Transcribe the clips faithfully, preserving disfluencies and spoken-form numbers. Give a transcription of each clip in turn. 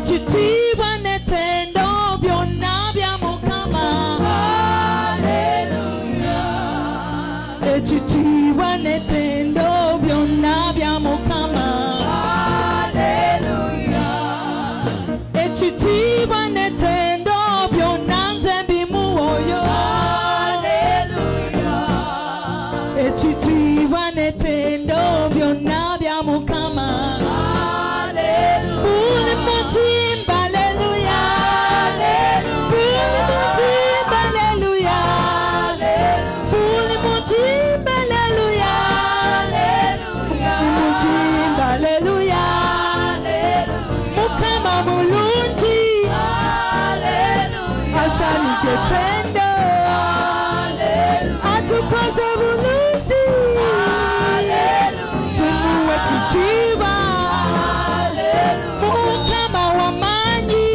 Echitiba netendo byonna bya Mukama. Hallelujah. Echitiba netendo byonna bya Mukama. Hallelujah. Echitiba netendo byonna nze mbimuwoyo. Hallelujah. Echitiba netendo byonna bya Mukama. Tendo, atukoze bulungi, tumuwe Chitiba, Mukama wamanyi,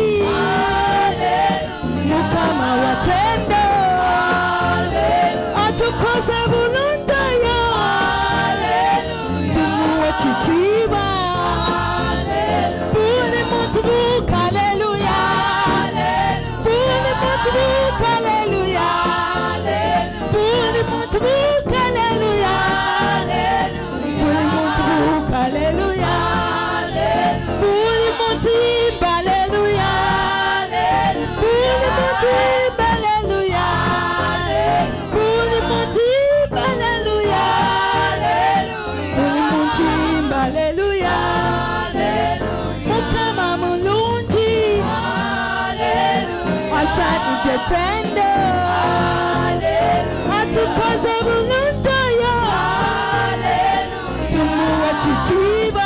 Mukama watendo, atukoze bulungi yo, tumuwe Chitiba, buli muntu buka haleluya. Tendo, atukoze bulungi yo, tumuwe Chitiba,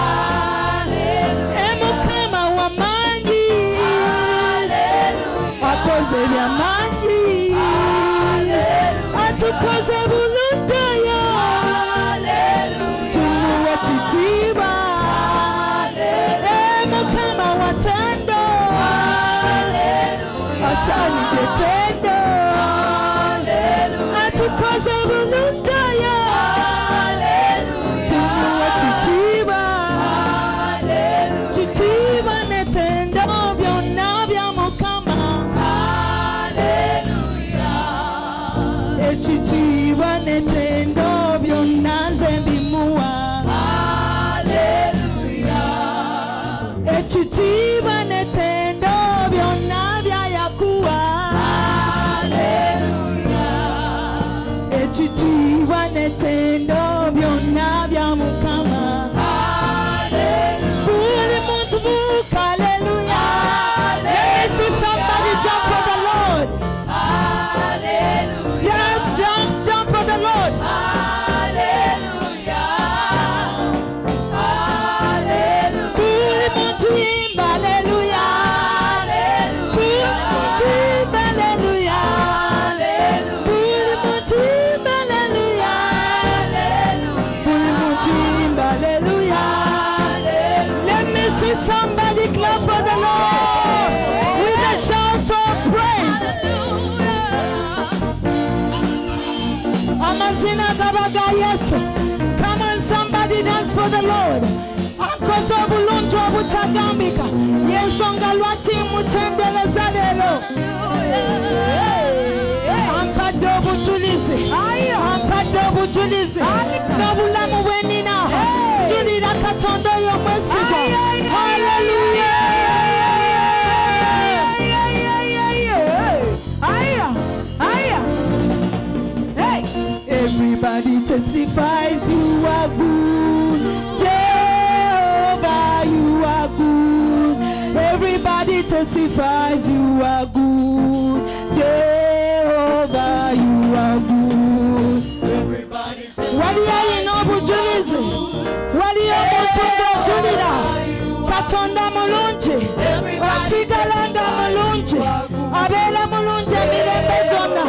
Mukama wamanyi, akoze byamanyi, atukoze bulungi yo, tumuwe Chitiba, Mukama watendo, asali tendo, atukoze bulungi yo, tumuwe Chitiba, Chitiba netendo byonna bya Mukama. Hallelujah. Echitiba netendo byonna nze mbimuwa. Hallelujah. Echitiba netendo byonna bya Yakuwa. Hallelujah. Echitiba netendo byonna bya Mukama. Hallelujah. Buli muntu buka hallelujah. Let me see somebody jump for the Lord. Hallelujah. Jump, jump, jump for the Lord. Hallelujah. Hallelujah. Buli muntu imba hallelujah. Hallelujah. Buli muntu imba hallelujah. Hallelujah. Buli muntu imba hallelujah. Hallelujah. Buli muntu imba hallelujah. Let me see somebody clap for the Lord with a shout of praise. Amazina gabaga Yesu. Come on, somebody dance for the Lord. Akoze bulungi obutagambika. Yesu ngalwaki mutendereza lero. Ampadde obujulizi. Ampadde obujulizi. N'obulamu bwe nnina. Julira Katonda oyo omwesigwa. Hallelujah. Everybody testifies you are good. Jehovah, you are good. Everybody testifies you are good. Jehovah, you are good. Everybody testifies you are good. Wali omutundo julira Katonda mulungi wasigalanga mulungi abera mulungi emirembe gyonna.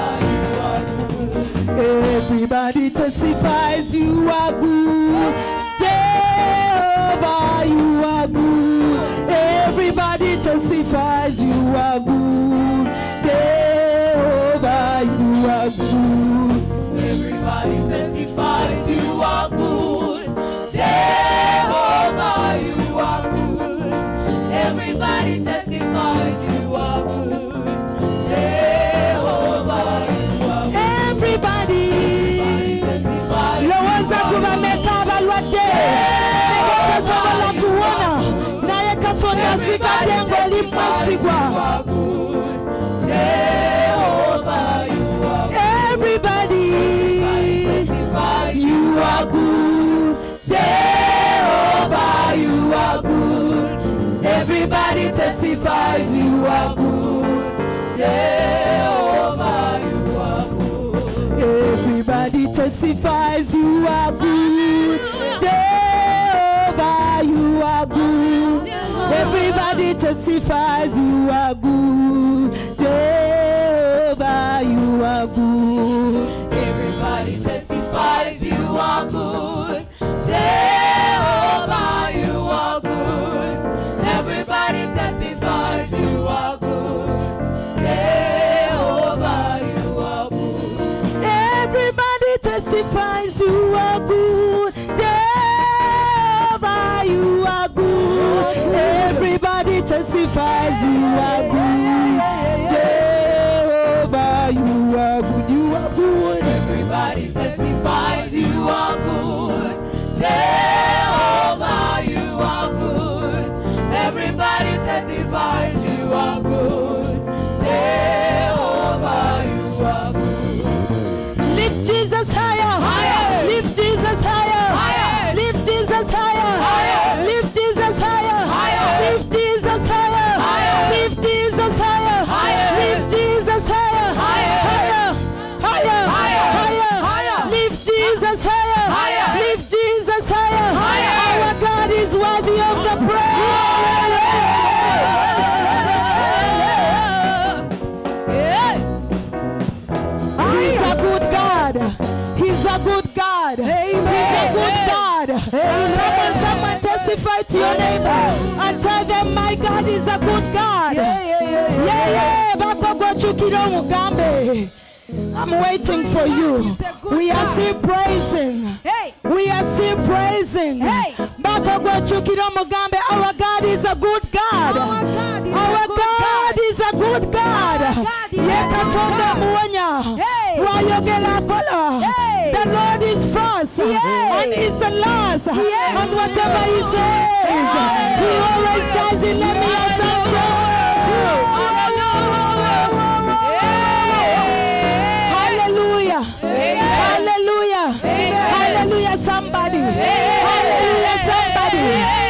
Everybody testifies you are good. Jehovah, you are good. Everybody testifies you are good. Jehovah, you are good. Everybody testifies you are good. Jehovah, you are good. Every Mwesigwa. Jehovah, you are good. Everybody, Testifies you are good. Jehovah, you are good. Everybody testifies you are good. Jehovah, you are good. Everybody testifies you are good. Jehovah, you are good. Everybody testifies you are good. Jehovah, you are good. Everybody testifies you are good. Jehovah, you are good. Everybody testifies you are good. Jehovah, you are good. Everybody testifies you are good. Jehovah, you are good. Everybody testifies you are good. Jehovah, you are good. You are good. Everybody testifies you are good. Jehovah, you are good. Everybody testifies you are good. Jehovah, you are good. Lift Jesus higher. Higher. Lift Jesus higher. Higher. Lift Jesus higher. Higher. Lift Jesus higher. Higher. Lift Jesus higher. Higher. Lift Jesus higher. Higher. Lift Jesus higher. Higher. Higher. Higher. Higher. Higher. Higher. Lift Jesus higher. Higher. Lift Jesus higher. Higher. Our God is worthy of the praise. He's a good God. He's a good God. He's a good God. Come on, someone testify to your neighbor and tell them, my God is a good God. Yeah, yeah. Bakogwa chukiro mugambe. I'm waiting for you. We are still praising. Hey. We are still praising. Hey. Bakogwa chukiro mugambe. Our God is a good God. Our God is Our a good God God. is a good God. Our God is a Ye good katonda God. muwanya. Hey. Wayogela kola. Hey. The Lord is first Yes. and is the last. Yes. And whatever He says, Yes. He always does it. Let me have some show. Hallelujah. Hallelujah. Hallelujah, somebody. Hallelujah, somebody.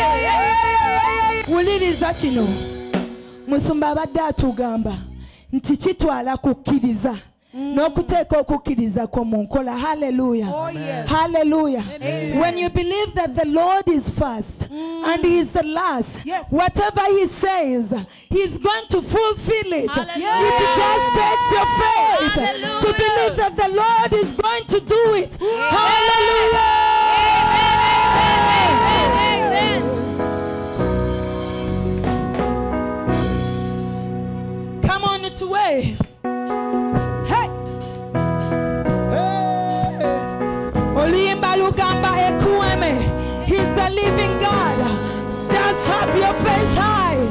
Wuliriza kino. Musumba abadde atugamba nti kitwala kukkiriza n'okuteeka okukkiriza kwo mu nkola. Hallelujah. Oh, yes. Hallelujah. Amen. When you believe that the Lord is first and He is the last, Yes. whatever He says, He's going to fulfill it. Hallelujah. It just takes your faith Hallelujah. to believe that the Lord is going to do it. Hallelujah. Come on to wave. Hey. Olimba lugamba ekueme. He's the living God. Just have your faith high.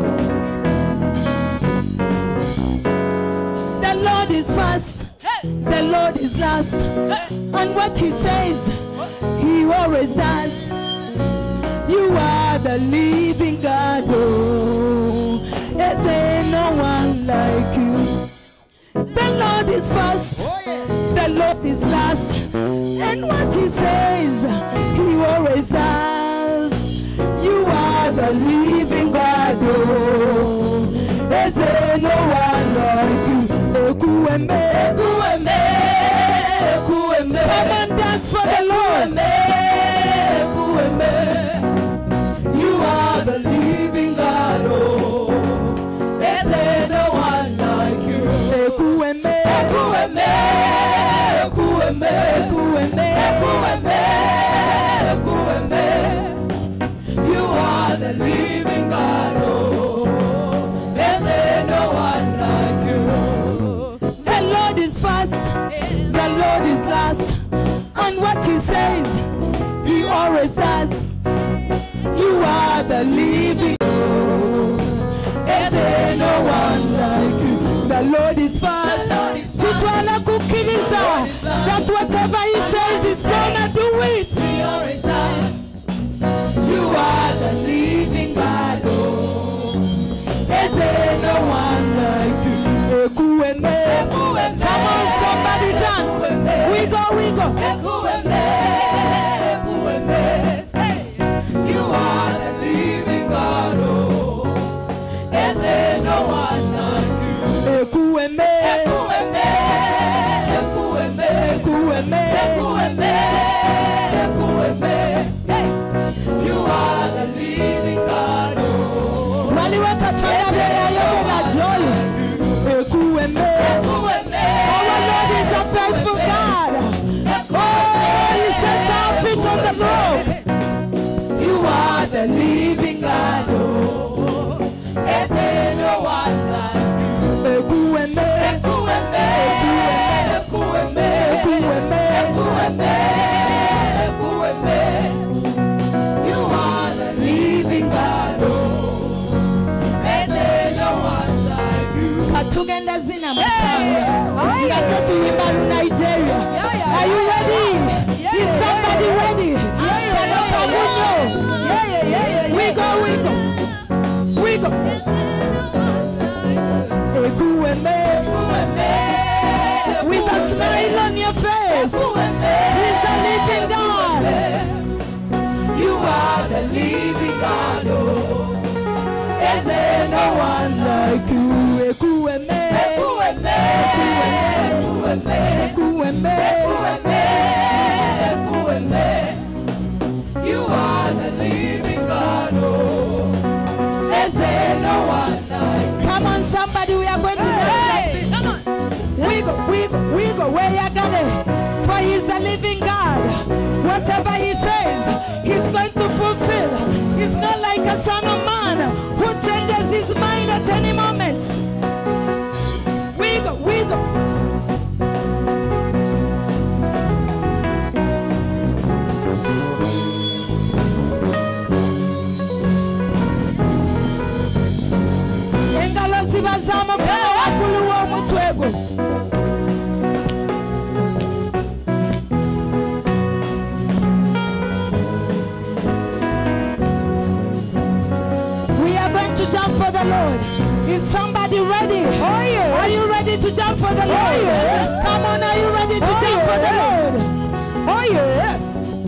The Lord is first. The Lord is last. And what He says, He always does. You are the living God. Oh, is there no one like you? The Lord is first. The Lord is last. And what He says, He always does. You are the living God. Oh, is there no one like you? Ekueme, ekueme, ekueme. Come and dance for the Lord. Ekueme, ekueme. You are the living God. Oh, is there no one like you? Ekueme, ekueme, ekueme, ekueme, ekueme, ekueme. You are the living God. Oh, is there no one like you? The Lord is first, the Lord is last, and what He says, He always does. You are the living God. Is there no one like you? The Lord is first. Chitwala kukiriza that whatever He says He's gonna do it. He always does. You are the living God. Oh, is there Ekuweme, Ekuweme. Hey. You are the living God. Oh. Is there no one like you? Ekuweme, Ekuweme, Ekuweme, Ekuweme, Ekuweme, Ekuweme. Hey. You are the living God. Oh. Waliwe katana beya yoge na joli. Ekuweme, Ekuweme. our Lord is a faithful God. Oh, He sets our feet on the rock. You are the living God. Oh. Is there no one like you? Ekuweme, Ekuweme, Ekuweme, Ekuweme, Ekuweme, Ekuweme. You are the living God. Oh. Is there no one like you? katugenda zina masanga. Ngate tuyimba lu Nigeria. Are you ready? Is somebody ready? Kanoka munyo. We go, we go, we go. Ekuweme, with a smile on your face. He's a living God. You are the living God. Oh. Is there no one like you? Ekuweme, Ekuweme, Ekuweme, Ekuweme, Ekuweme, Ekuweme. You are the living God. Oh. Is there no one like you? come on, somebody, we are going to dance like this. Come on. Wiggle, wiggle, wiggle, where you going? For He's a living God. Whatever He says, He's going to fulfill. He's not like a son of man who changes his mind at any moment. Wiggle, wiggle. Engalo zibazamu kana wakulu wa mutwego. To jump for the Lord. Is somebody ready? Oh yes. Are you ready to jump for the Lord? Oh yes. Come on, are you ready to oh jump yes. for the Lord? Oh yes.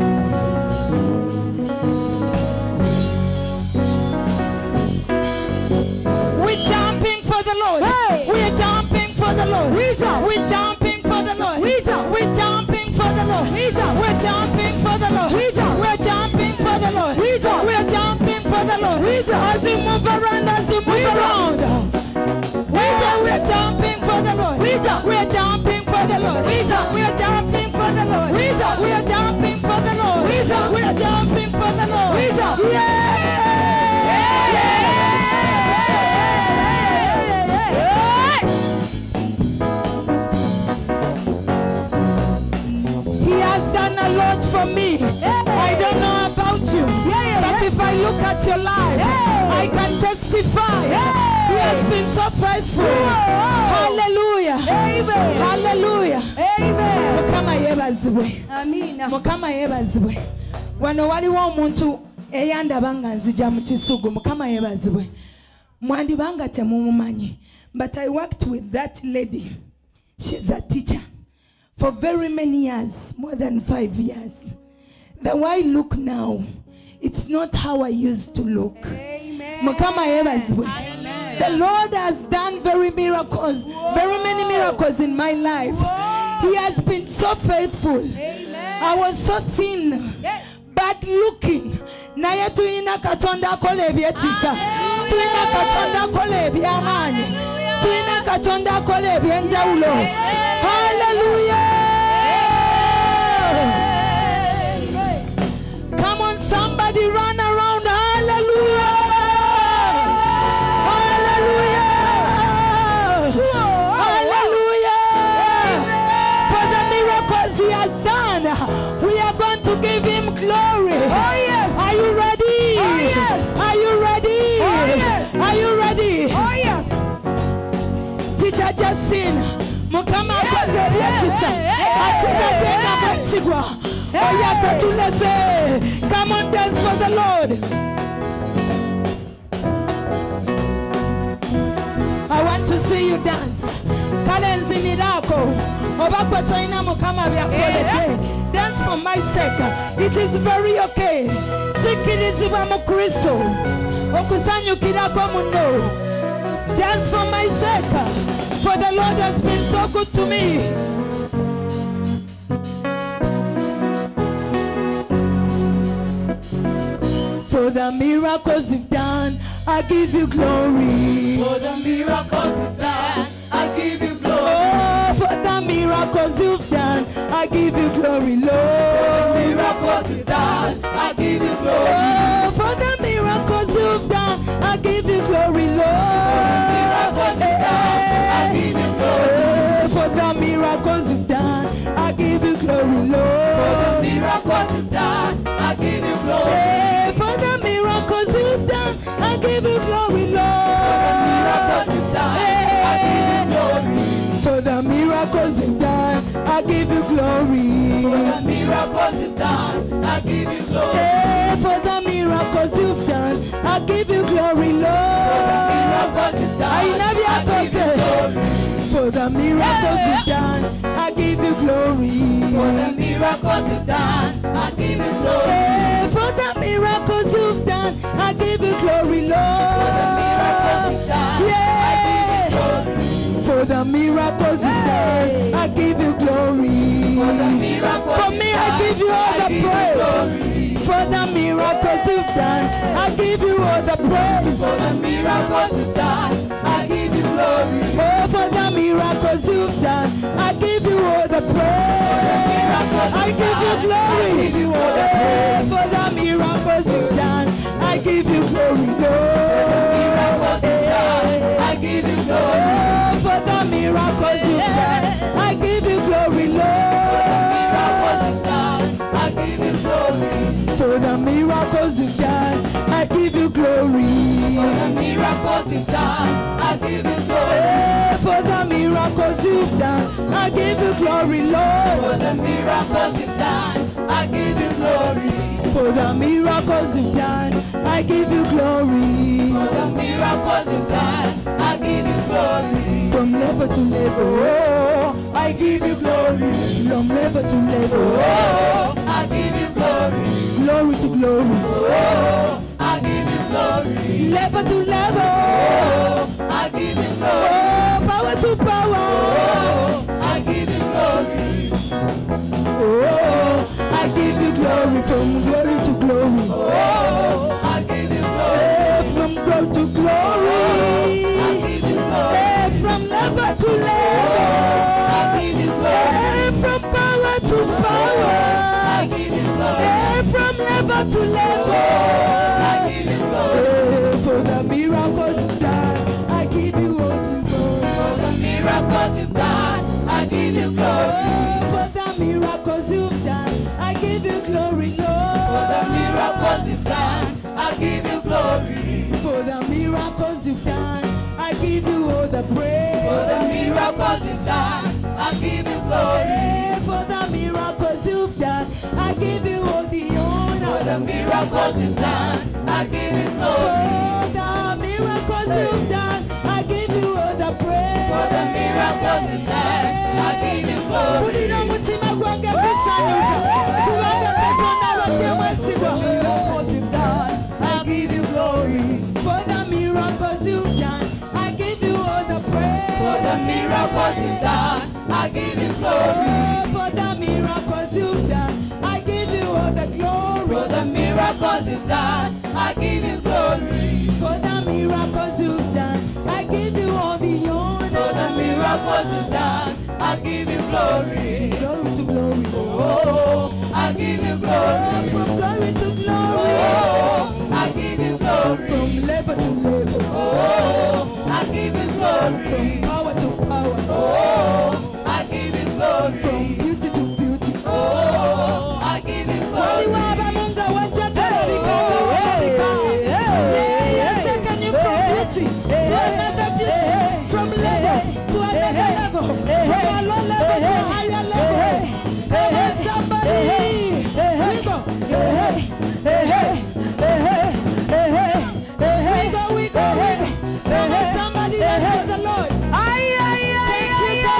We're jumping for the Lord. Hey. We're jumping for the Lord. We jump. We're jumping for the Lord. We jump. We're jumping for the Lord. We jump. We're jumping for the Lord. We jump. We're jumping for the Lord. We jump. We're jumping for the Lord. We jump. As you move around, as you move we around. We jump. We're jumping for the Lord. We jump. We're jumping for the Lord. We jump. We're jumping for the Lord. We jump. We're jumping for the Lord. We jump. We're jumping for the Lord. We jump. Yeah. He has done a lot for me. I don't know about you, but if I look at your life, I can testify. He has been so faithful. Hallelujah. Amen. Hallelujah. Amen. Mukama yebazibwe. Amina. Mukama yebazibwe. Wano waliwo omuntu eyandaba nga nzija mu kisugu. Mukama yebazibwe. Mwandibanga temumumanyi. But I worked with that lady. She's a teacher for very many years, more than five years. The way I look now, it's not how I used to look. Amen. The Lord has done very miracles, Whoa. very many miracles in my life. Whoa. He has been so faithful. Amen. I was so thin, yeah. bad looking. Naye tuina katonda kole byetisa. Tuina katonda kole byamani. Tuina katonda kole byenjawulo. Hallelujah. Come on, somebody run around. Hallelujah. Hallelujah. Hallelujah. For the miracles He has done, we are going to give Him glory. Oh yes. Are you ready? Oh yes. Are you ready? Oh yes. Are you ready? Oh yes. Teacher Justin, Mukama koze byetisa. Asika tena mwesigwa. Come on, dance for the Lord. I want to see you dance. nzinirako obakwe toyina mukama byakolede. Dance for my sake. It is very okay. Kikirizibwa mu Kristo okusanyukirako muno. Dance for my sake, for the Lord has been so good to me. For the miracles you've done, I give you glory. For the miracles you've done, I give you glory. Oh, for the miracles you've done, I give you glory, Lord. For the miracles you've done, I give you glory. Oh, for the miracles you've done, I give you glory, Lord. For the miracles you've done, I give you glory, Lord. For the miracles you've done, I give you glory. Hey, for the miracles you've done, I give you glory, Lord. For the miracles you've done, I give you glory. For the miracles you've done, I give you glory. For the miracles you've done, I give you glory. Hey, for the miracles you've done, I give you glory, Lord. For the miracles you've done, I never I give you glory. For the miracles you've done, I give you glory. For the miracles you've done, I give you glory. Hey, for the miracles you've done, I give you glory, Lord. For the miracles you've done, Yeah. I give you glory. For the miracles you've done, I give you glory. For the miracles For you've me, I done, give you all I the give you praise. glory. For the miracles you've done, I give you all the praise. For the miracles you've done, I give you glory. Oh, for the miracles you've done, I give you all the praise. I give you glory. I give you all the Oh, praise. for the miracles you've done, I give you glory, Lord. Miracles you've done, I give you glory. Oh, for the miracles you've done, I give you glory, Miracles Lord. you've done, I give you glory. For the miracles you've done, I give you glory. For the miracles you've done, I give you glory. Eh, For the miracles you've done, I give you glory, For Lord. the miracles you've done, I give you glory. For the miracles you've done, I give you glory. For the miracles you've done, I give you glory. From level to level, oh, I give you glory. From level to level, Oh, I give you glory. glory to glory. Oh, I give you glory. Level to level, Oh, I give you glory. oh, power to power. Oh, I give you glory. Oh, I give you glory from glory to glory. Oh, I give you glory. Eh, From glory to glory. I give you glory. Eh, From level to level. I give you glory. Eh, From power to power. I give you glory. Eh, From level to level. I give you glory. Eh, For the miracles you've done, I give you all the glory. For the miracles you've done, I give you glory. Oh, for the miracles you've done, I give you glory, Lord. For the miracles you've done, I give you glory. For the miracles you've done, I give you all the praise. For the miracles you've done, I give you glory. Eh, For the miracles you've done, I give you all the honor. For the miracles you've done, I give you glory. For the miracles you've done, I give you all the praise. For the miracles you've done, I give you glory. Pulira omutima gwange gusanyuka, kubanga Katonda abadde mwesigwa. Miracles you've done, I give you glory. For the miracles you've done, I give you all the praise. For the miracles you've done, I give you glory. Oh, for the miracles you've done, I give you all the glory. For the miracles you've done, I give you glory. For the miracles you've done, I give you all the honor. For the miracles you've done, I give you glory. Glory to glory. Oh, I give you Oh, glory. from glory to glory. Oh, I give you glory. From level to level. Oh, I give you glory. From power to power. Oh, I give you glory. From beauty to beauty. Oh, I give you glory. Waliwaba munga wajata bikanga wabika. Yeah, yes, I can you from beauty to another beauty. From level to another level. From a low level to a higher level. Come on, somebody. We go. We go, we go, we go. Come on, somebody, dance for the Lord. Thank you,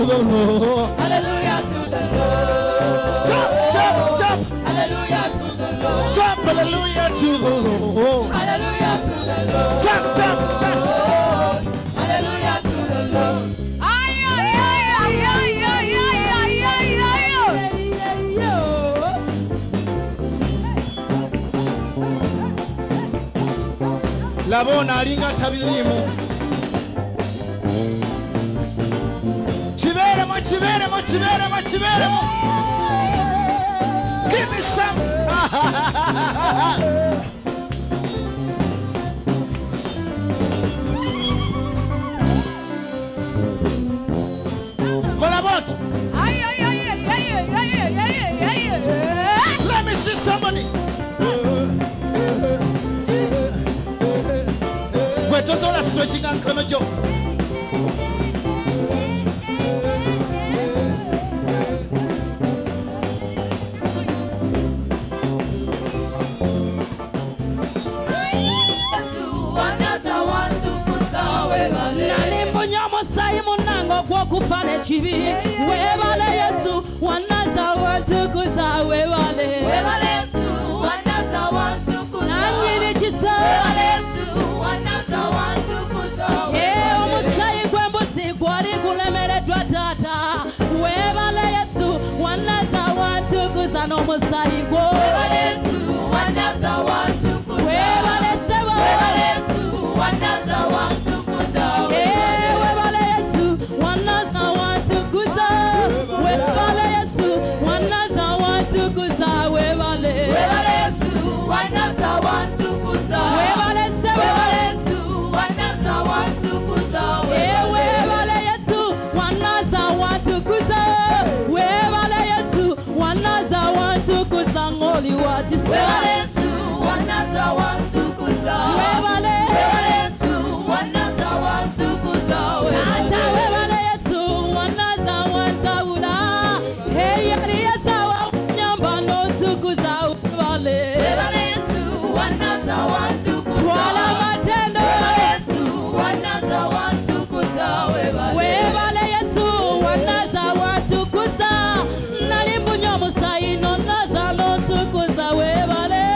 the Lord. Hallelujah to the Lord. Jump, jump, jump. Hallelujah to the Lord. Jump, hallelujah to the Lord. Hallelujah to the Lord. Jump, jump, jump. Hallelujah to the Lord. Ay, ay, ay, ay, ay, ay, ay, ay, ay, ay. Labona alinga tabirimu. Chiberemo, chiberemo, chiberemo, chiberemo. Give me some. Collabot. Ay, ay, ay, ay, ay, ay, ay, ay, ay, ay. Let me see somebody. Wait, just all stretching and coming, Joe. Kufane chibi webale Yesu wanaza watukuza webale Webale Yesu wanaza watukuza nanyiri chisa Webale Yesu wanaza watukuza eh omusayi gwembusi gwali kulemeredwa tata webale Yesu wanaza watukuza n'omusayi gwo Webale Yesu wanaza watukuza webale sebo Webale Yesu wanaza watukuza eh webale Yesu wanaza watukuza webale Yesu wanaza watukuza webale Webale Yesu wanaza watukuza webale sebo Webale Yesu wanaza watukuza eh webale Yesu wanaza watukuza webale Yesu wanaza watukuza ngoli wachisa Webale Yesu wanaza watukuza webale Webale Yesu wanaza watukuza tata webale Yesu wanaza wanzaula hey yali yasawa nyamba no tukuza webale Webale Yesu wanaza watukuza twala matendo Webale Yesu wanaza watukuza webale webale Yesu wanaza watukuza nalimbunya musayi no naza no tukuza webale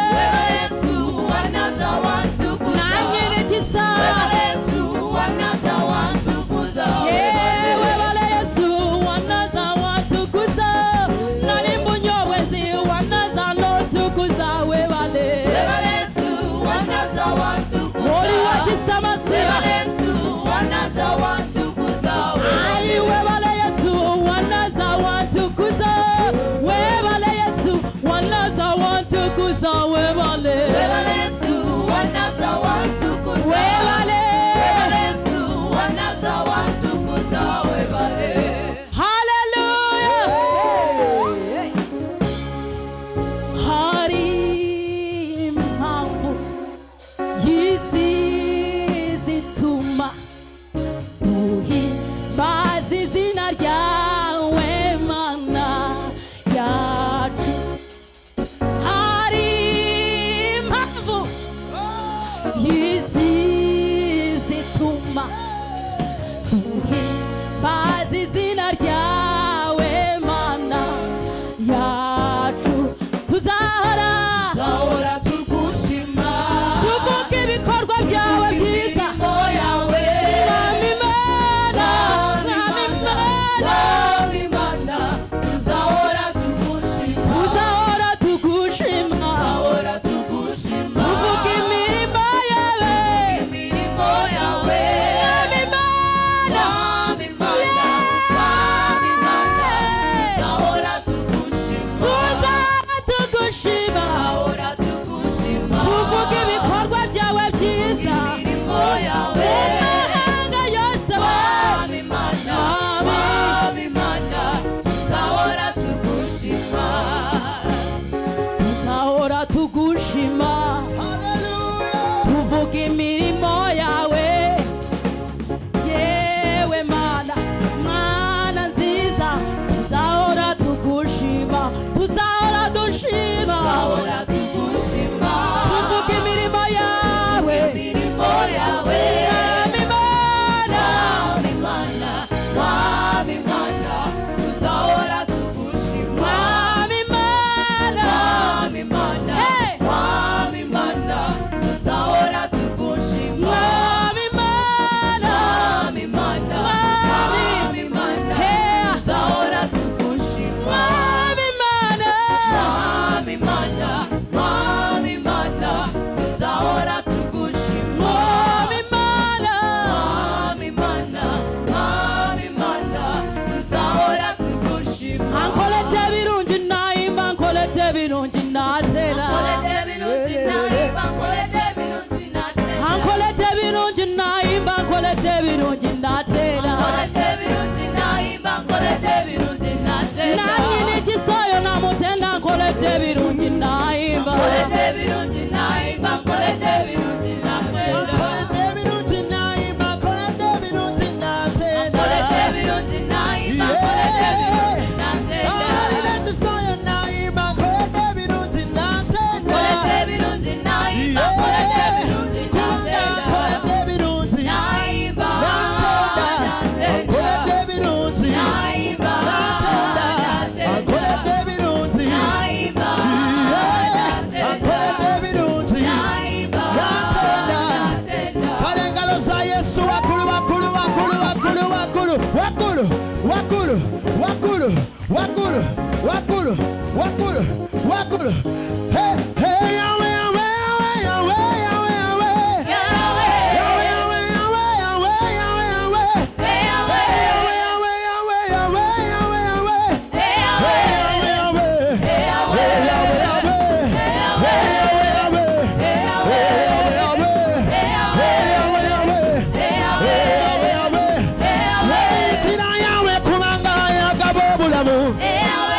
wakulu, wakulu, wakulu, wakulu, wakulu, wakulu, wakulu. Hey, hey, Yahweh, Yahweh, Yahweh, Yahweh, Yahweh, Yahweh, Yahweh, Yahweh, Yahweh, Yahweh, Yahweh, Yahweh, Yahweh, Yahweh, Yahweh, Yahweh, hey, Yahweh, Yahweh, hey, Yahweh, Yahweh, hey, Yahweh, Yahweh, hey, Yahweh, Yahweh, hey, Yahweh, Yahweh, hey, tina Yahweh kumanga ya gabobulamu, hey,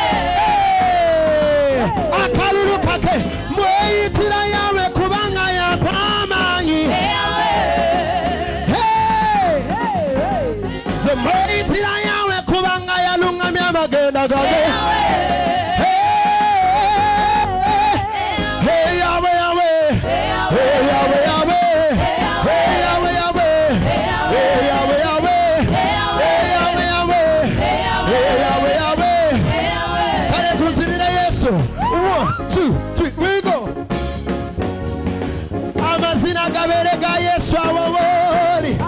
akalulu kake mwe tina Yahweh kumanga ya pamanyi, hey, so mwe tina Yahweh kumanga ya lungamya magenda gage, hey, hey, Yahweh, Yahweh, hey, Yahweh, Yahweh, hey, Yahweh, Yahweh, hey, Yahweh, Yahweh, hey, Yahweh, Yahweh, hey, Yahweh, Yahweh. Kale tuzirire Yesu. One, two, three, we go. Amazina gabere ga Yesu awoboli.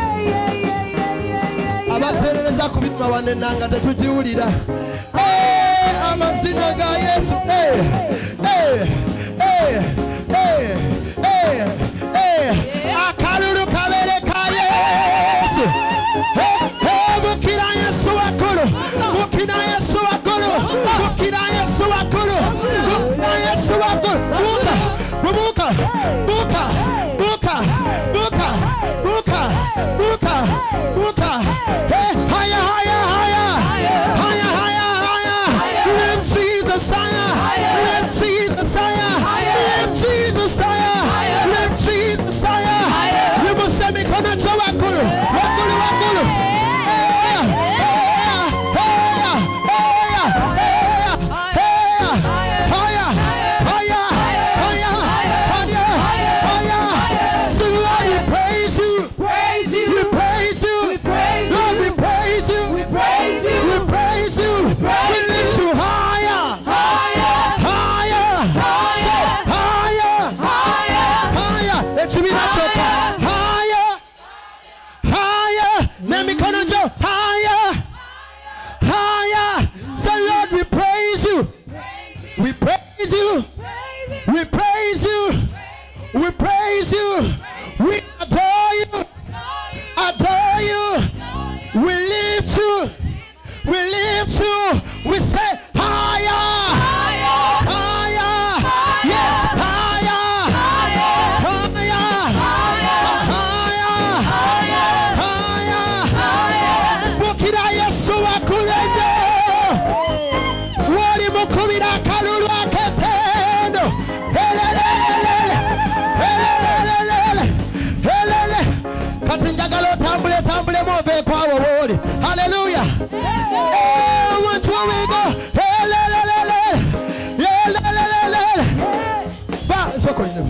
Abaterereza kubituma wane nanga tetujiulira. Eh, amazina ga Yesu. Eh, eh, eh, eh, eh, eh. Akalulu kabere ka Yesu. Eh, eh, bukira Yesu wakulu. Bukira Yesu wakulu. Bukira Yesu wakulu. Bukira Yesu wakulu. Buka, buka, buka, buka, buka, buka, buka, buka. Hey, higher, higher, higher, higher, higher, higher. Lift Jesus higher. Lift Jesus higher. Lift Jesus higher. Lift Jesus higher. You must send me connect to wakulu, wakulu, wakulu. Hey, hey, hey, hey, hey, hey, higher, higher, higher, higher, higher. So Lord, we praise you. Praise you. We praise you. We praise you. Lord, we praise you. We praise you. We praise you. We lift you higher. Higher. Higher. Higher. Say higher. Higher. Higher. Let me not choke. Higher. Higher. Let me call on you. Higher. Higher. Say, Lord, we praise you. We praise you. We praise you. We praise you. We adore you. Adore you. We lift you. We lift you. We say higher. Higher. Higher. Yes, higher. Higher. Higher. Higher. Bukira Yesu wakulende. Wali mukubira kalulu aketendo. Helelelele. Helelelele. Helele. Kati njagalo tambule tambule move kwa wawoli. Hallelujah. Eh, one, two, we go. Helelelele. Helelelele. Ba, soko ine.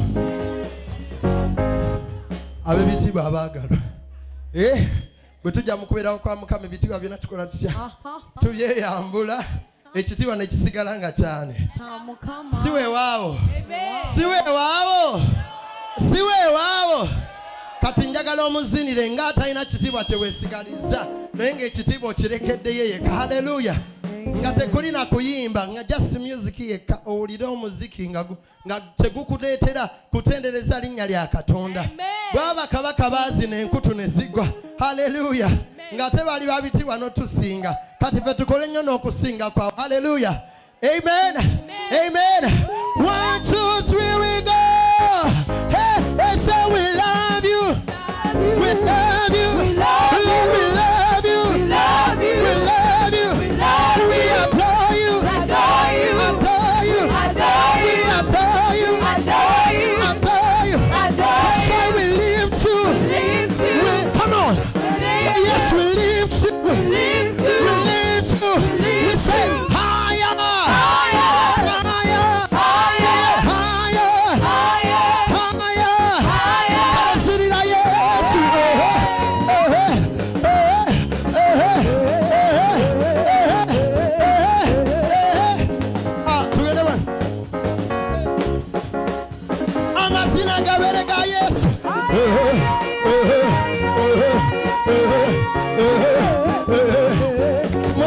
Abe bitibwa abagalo. Eh, bwe tujja mukubira kwa Mukama bitibwa byonna tukola tutya. Tubyeyambula. Ekitibwa ne kisigala nga cyane. Siwe wawo. Siwe wawo. Siwe wawo. Kati njagala omuzinire nga atalina kitibwa kye weesigaliza naye ng'ekitibwa okirekedde ye yekka. Haleluya. Nga tekulina kuyimba nga just music yekka owulire omuziki nga nga tegukuleetera kutendereza linnya lya Katonda. Bwaba kabaka baazina enkutu ne zigwa. Haleluya. Nga tebali babitibwa n'otusinga. Kati ffe tukole nnyo n'okusinga kwawo. Haleluya. Amen. Amen. One, two, three, we go. Hey, hey, say we love you. We love you. We love you. We love you. We love you. We love you. We love you. We adore you. Adore you. Adore you. Adore We you. adore you. Adore you. Adore you. Adore That's why you. we lift you. Lift you. We- Come on. Lift Yes, you. we lift you. Lift you. We lift you. lift We say you. higher. Higher. Higher. Higher. Higher. Higher. Higher.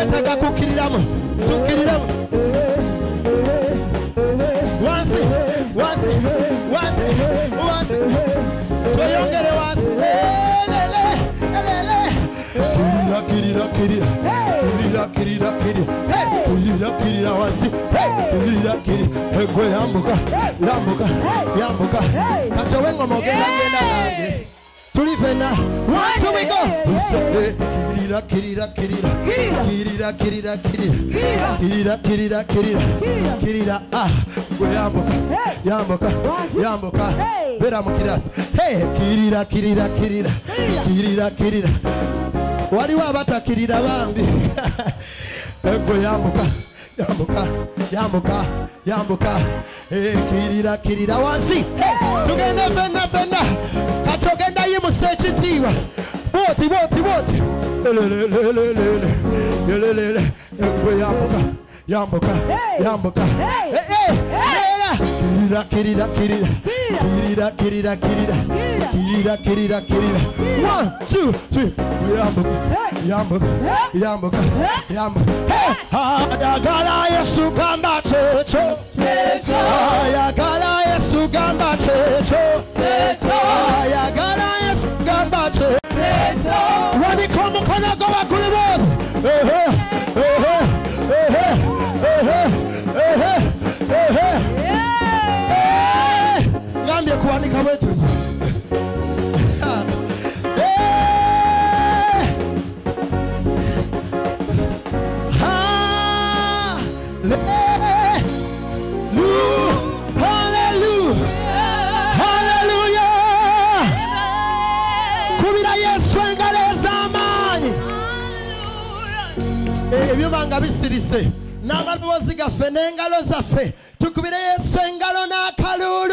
twetaaga kukkiriramu tukkiriramu wansi wansi wansi wansi tweyongere wansi elele elele kirira kirira kirira kirira kirira kirira kirira kirira wansi kirira kirira egwe yambuka yambuka yambuka kati ow'engoma ogenda genda nange tuli fena once we go we say kirira kirira kirira kirira kirira kirira kirira kirira kirira kirira ah we yambuka yambuka yambuka bera mu kirasi hey kirira kirira kirira kirira kirira waliwo abatakirira bambi egwe yambuka yambuka yambuka yambuka eh kirira kirira wansi tugenda fena fena katogenda yimusa ekitiibwa boti boti boti lelelelelele lelelele egwe yambuka yambuka yambuka eh eh kirira kirira kirira kirira kirira kirira kirira kirira kirira one two three yambuka yambuka yambuka yambuka ayagala Yesu gamba checho ayagala Yesu gamba checho ayagala Yesu gamba checho wani komu kona go wakuli bozi eh eh eh eh eh eh eh ngambye kuwanika wetuza ebyobanga bisirise n'amaloboozi gaffe n'engalo zaffe tukubire Yesu engalo n'akalulu